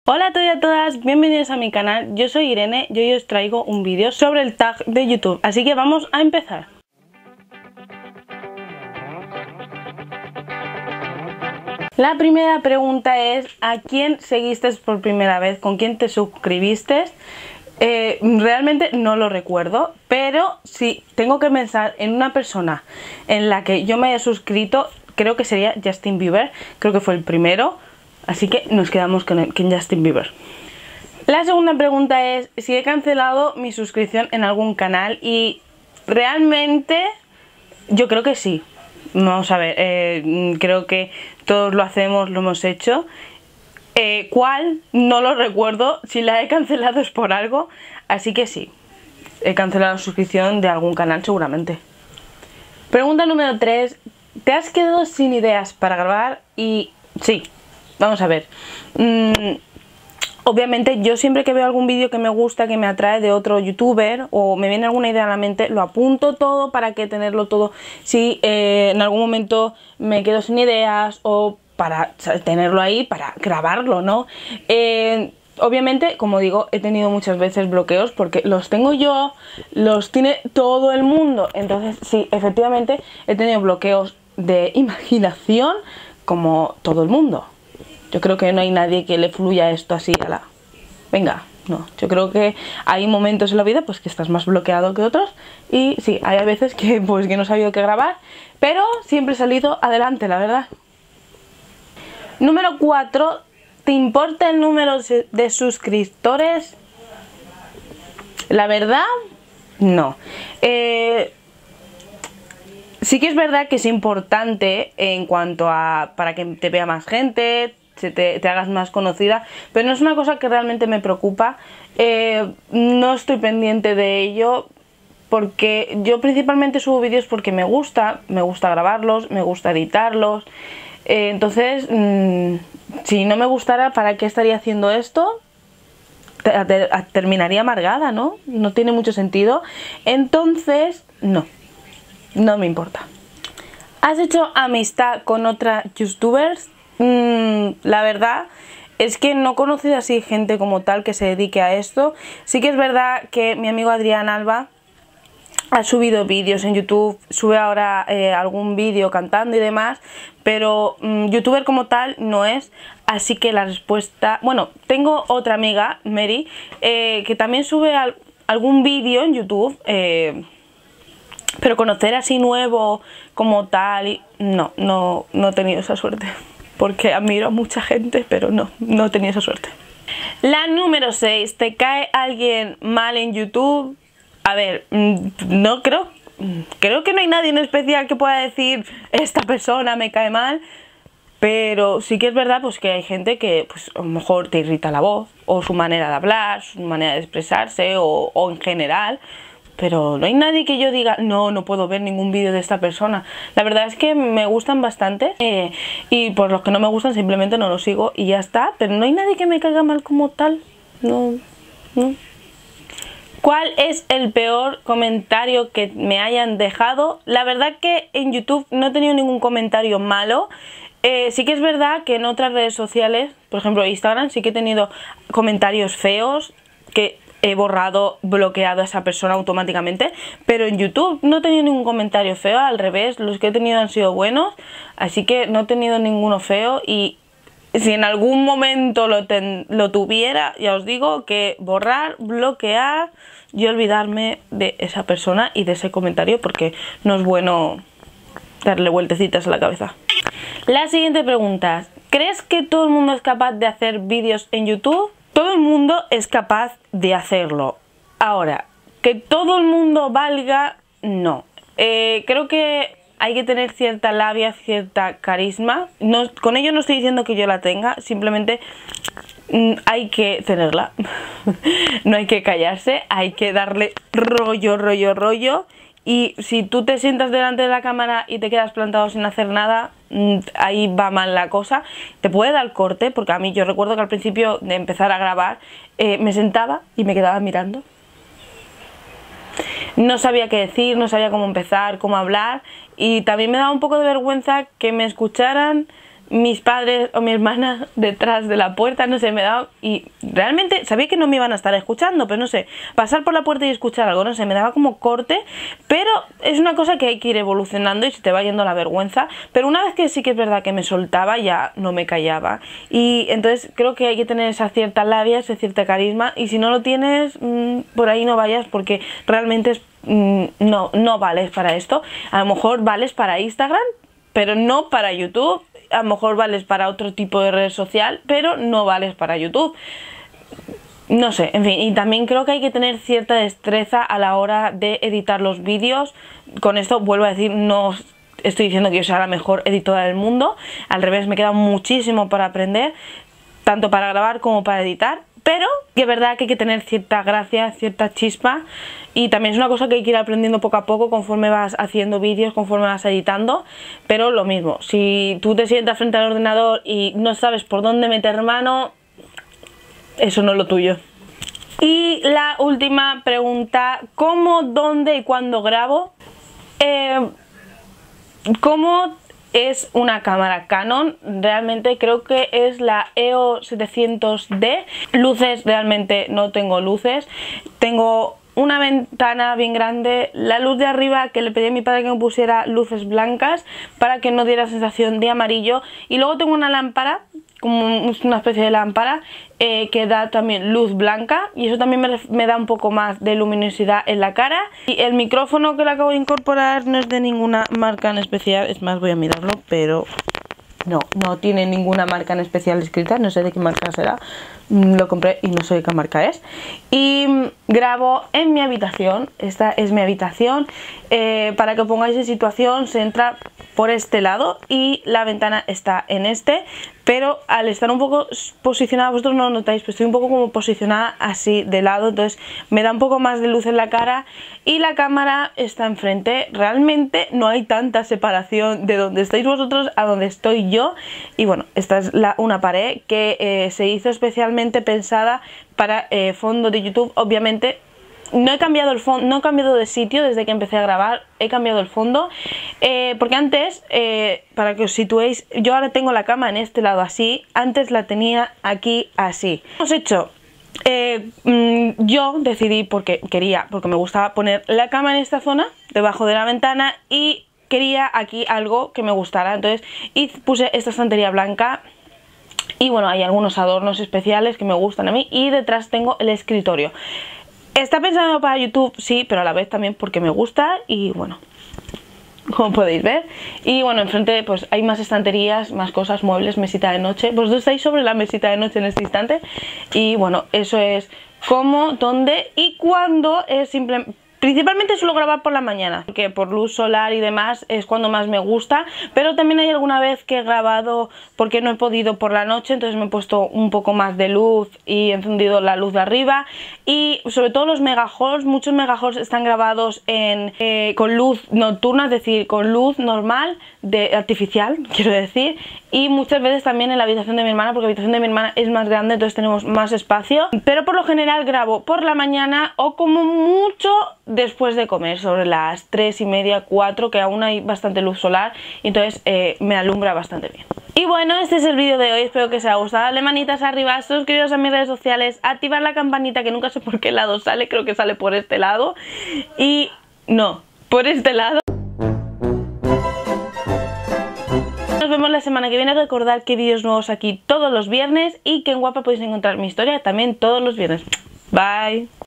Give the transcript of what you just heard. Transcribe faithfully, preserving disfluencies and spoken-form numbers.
Hola a todos y a todas, bienvenidos a mi canal, yo soy Irene y hoy os traigo un vídeo sobre el tag de YouTube, así que vamos a empezar. La primera pregunta es, ¿a quién seguiste por primera vez? ¿Con quién te suscribiste? Eh, realmente no lo recuerdo, pero si tengo que pensar en una persona en la que yo me haya suscrito, creo que sería Justin Bieber, creo que fue el primero. Así que nos quedamos con, el, con Justin Bieber. La segunda pregunta es si he cancelado mi suscripción en algún canal, y realmente yo creo que sí. Vamos a ver, eh, creo que todos lo hacemos, lo hemos hecho. Eh, ¿Cuál? No lo recuerdo. Si la he cancelado es por algo, así que sí. He cancelado la suscripción de algún canal seguramente. Pregunta número tres. ¿Te has quedado sin ideas para grabar? Y sí. Vamos a ver, mm, obviamente yo siempre que veo algún vídeo que me gusta, que me atrae de otro youtuber, o me viene alguna idea a la mente, lo apunto todo para que tenerlo todo. Si eh, en algún momento me quedo sin ideas, o para tenerlo ahí, para grabarlo, ¿no? Eh, obviamente, como digo, he tenido muchas veces bloqueos porque los tengo yo, los tiene todo el mundo. Entonces sí, efectivamente he tenido bloqueos de imaginación como todo el mundo. Yo creo que no hay nadie que le fluya esto así a la... Venga, no. Yo creo que hay momentos en la vida pues que estás más bloqueado que otros. Y sí, hay veces que pues que no he sabido qué grabar, pero siempre he salido adelante, la verdad. Número cuatro. ¿Te importa el número de suscriptores? La verdad, no. Eh... Sí que es verdad que es importante en cuanto a... para que te vea más gente, Te, te hagas más conocida, pero no es una cosa que realmente me preocupa. Eh, no estoy pendiente de ello porque yo principalmente subo vídeos porque me gusta, me gusta grabarlos, me gusta editarlos. Eh, entonces, mmm, si no me gustara, ¿para qué estaría haciendo esto? Te, te, terminaría amargada, ¿no? No tiene mucho sentido. Entonces, no, no me importa. ¿Has hecho amistad con otras youtubers? Mm, la verdad es que no he conocido así gente como tal que se dedique a esto. Sí que es verdad que mi amigo Adrián Alba ha subido vídeos en YouTube, sube ahora eh, algún vídeo cantando y demás, pero mm, youtuber como tal no es. Así que la respuesta... Bueno, tengo otra amiga, Mary, eh, que también sube al, algún vídeo en YouTube, eh, pero conocer así nuevo como tal, no, no, no he tenido esa suerte. Porque admiro a mucha gente, pero no, no he tenido esa suerte. La número seis. ¿Te cae alguien mal en YouTube? A ver, no creo... Creo que no hay nadie en especial que pueda decir esta persona me cae mal. Pero sí que es verdad pues que hay gente que pues, a lo mejor te irrita la voz, o su manera de hablar, su manera de expresarse, o, o en general. Pero no hay nadie que yo diga, no, no puedo ver ningún vídeo de esta persona. La verdad es que me gustan bastante, eh, y por los que no me gustan simplemente no los sigo y ya está. Pero no hay nadie que me caiga mal como tal. No, no. ¿Cuál es el peor comentario que me hayan dejado? La verdad que en YouTube no he tenido ningún comentario malo. Eh, sí que es verdad que en otras redes sociales, por ejemplo Instagram, sí que he tenido comentarios feos que... he borrado, bloqueado a esa persona automáticamente, pero en YouTube no he tenido ningún comentario feo, al revés, los que he tenido han sido buenos, así que no he tenido ninguno feo. Y si en algún momento lo, ten, lo tuviera, ya os digo que borrar, bloquear y olvidarme de esa persona y de ese comentario, porque no es bueno darle vueltecitas a la cabeza. La siguiente pregunta: ¿crees que todo el mundo es capaz de hacer vídeos en YouTube? Todo el mundo es capaz de hacerlo. Ahora, que todo el mundo valga, no. Eh, creo que hay que tener cierta labia, cierta carisma. No, con ello no estoy diciendo que yo la tenga, simplemente mm, hay que tenerla. No hay que callarse, hay que darle rollo, rollo, rollo. Y si tú te sientas delante de la cámara y te quedas plantado sin hacer nada, ahí va mal la cosa. Te puede dar corte, porque a mí yo recuerdo que al principio de empezar a grabar eh, me sentaba y me quedaba mirando. No sabía qué decir, no sabía cómo empezar, cómo hablar, y también me daba un poco de vergüenza que me escucharan mis padres o mi hermana detrás de la puerta, no sé, me daba... Y realmente sabía que no me iban a estar escuchando, pero no sé, pasar por la puerta y escuchar algo, no sé, me daba como corte, pero es una cosa que hay que ir evolucionando y se te va yendo la vergüenza, pero una vez que sí que es verdad que me soltaba, ya no me callaba. Y entonces creo que hay que tener esa cierta labia, ese cierto carisma, y si no lo tienes, mmm, por ahí no vayas, porque realmente es, mmm, no, no vales para esto. A lo mejor vales para Instagram, pero no para YouTube. A lo mejor vales para otro tipo de red social, pero no vales para YouTube. No sé, en fin, y también creo que hay que tener cierta destreza a la hora de editar los vídeos. Con esto vuelvo a decir, no estoy diciendo que yo sea la mejor editora del mundo, al revés, me queda muchísimo para aprender, tanto para grabar como para editar. Pero que es verdad que hay que tener cierta gracia, cierta chispa, y también es una cosa que hay que ir aprendiendo poco a poco conforme vas haciendo vídeos, conforme vas editando. Pero lo mismo, si tú te sientas frente al ordenador y no sabes por dónde meter mano, eso no es lo tuyo. Y la última pregunta, ¿cómo, dónde y cuándo grabo? Eh, ¿Cómo es una cámara Canon? Realmente creo que es la E O setecientos D. Luces, realmente no tengo luces. Tengo una ventana bien grande, la luz de arriba que le pedí a mi padre que me pusiera luces blancas para que no diera sensación de amarillo, y luego tengo una lámpara, como una especie de lámpara eh, que da también luz blanca, y eso también me, me da un poco más de luminosidad en la cara. Y el micrófono que le acabo de incorporar no es de ninguna marca en especial, es más, voy a mirarlo, pero no, no tiene ninguna marca en especial escrita, no sé de qué marca será, lo compré y no sé de qué marca es. Y grabo en mi habitación, esta es mi habitación, eh, para que os pongáis en situación, se entra por este lado y la ventana está en este, pero al estar un poco posicionada, vosotros no lo notáis, pero estoy un poco como posicionada así de lado, entonces me da un poco más de luz en la cara, y la cámara está enfrente. Realmente no hay tanta separación de donde estáis vosotros a donde estoy yo, y bueno, esta es la, una pared que eh, se hizo especialmente pensada para eh, fondo de YouTube. Obviamente no he cambiado el fondo, no he cambiado de sitio desde que empecé a grabar, he cambiado el fondo, eh, porque antes, eh, para que os situéis, yo ahora tengo la cama en este lado así, antes la tenía aquí así. Hemos hecho, eh, yo decidí porque quería, porque me gustaba poner la cama en esta zona, debajo de la ventana, y quería aquí algo que me gustara, entonces y puse esta estantería blanca. Y bueno, hay algunos adornos especiales que me gustan a mí, y detrás tengo el escritorio. Está pensado para YouTube, sí, pero a la vez también porque me gusta, y bueno, como podéis ver. Y bueno, enfrente pues hay más estanterías, más cosas, muebles, mesita de noche. Vosotros estáis sobre la mesita de noche en este instante. Y bueno, eso es cómo, dónde y cuándo. Es simplemente... Principalmente suelo grabar por la mañana, porque por luz solar y demás es cuando más me gusta, pero también hay alguna vez que he grabado porque no he podido por la noche, entonces me he puesto un poco más de luz y he encendido la luz de arriba. Y sobre todo los megahauls, muchos megahauls están grabados en, eh, con luz nocturna, es decir, con luz normal, de artificial, quiero decir, y muchas veces también en la habitación de mi hermana, porque la habitación de mi hermana es más grande, entonces tenemos más espacio. Pero por lo general grabo por la mañana o como mucho después de comer, sobre las tres y media, cuatro, que aún hay bastante luz solar, y entonces eh, me alumbra bastante bien. Y bueno, este es el vídeo de hoy, espero que os haya gustado. Dale manitas arriba, suscribiros a mis redes sociales, activar la campanita, que nunca sé por qué lado sale, creo que sale por este lado, y no, por este lado. Nos vemos la semana que viene. Recordad que vídeos nuevos aquí todos los viernes, y que en Guapa podéis encontrar mi historia también todos los viernes. Bye.